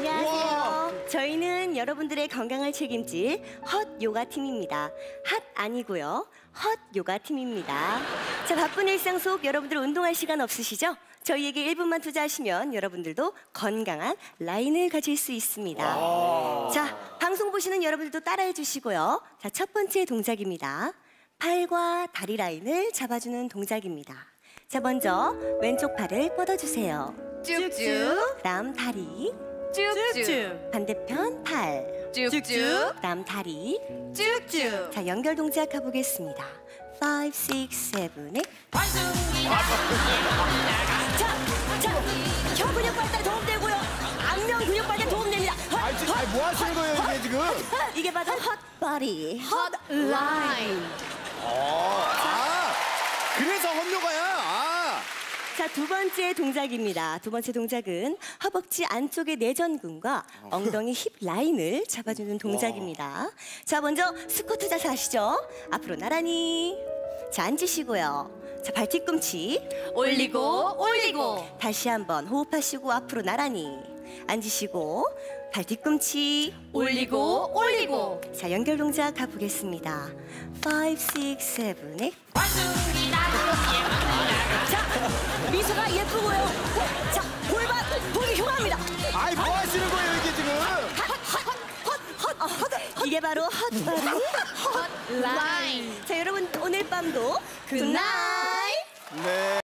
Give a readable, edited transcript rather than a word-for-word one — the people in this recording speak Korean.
안녕하세요. 저희는 여러분들의 건강을 책임질 헛 요가 팀입니다. 핫 아니고요. 헛 요가 팀입니다. 자, 바쁜 일상 속 여러분들 운동할 시간 없으시죠? 저희에게 1분만 투자하시면 여러분들도 건강한 라인을 가질 수 있습니다. 자, 방송 보시는 여러분들도 따라해 주시고요. 자, 첫 번째 동작입니다. 팔과 다리 라인을 잡아주는 동작입니다. 자, 먼저 왼쪽 팔을 뻗어주세요. 쭉쭉. 그다음 다리. 쭉쭉. 반대편 팔. 쭉쭉. 그다음 다리. 쭉쭉. 자, 연결 동작 가보겠습니다. 5, 6, 7, 8. 자, 혀 근육 발달에 도움되고요. 안면 근육 발달에 도움됩니다. 뭐 하시는 거예요, 이게 지금? 이게 바로 헛바디. 헛라인. 그래서 헛요가야. 자, 두 번째 동작입니다. 두 번째 동작은 허벅지 안쪽의 내전근과 엉덩이 힙 라인을 잡아주는 동작입니다. 자, 먼저 스쿼트 자세 아시죠? 앞으로 나란히. 자, 앉으시고요. 자, 발 뒤꿈치 올리고 올리고. 다시 한번 호흡하시고 앞으로 나란히 앉으시고 발 뒤꿈치 올리고 올리고. 자, 연결 동작 가보겠습니다. 5, 6, 7, 8. 자, 미소가 예쁘고요. 자, 골반 보기 흉합니다. 뭐 하시는 거예요, 이게 지금? 이게 바로 헛바디 헛라인. 자, 여러분 오늘 밤도 굿나잇. 네.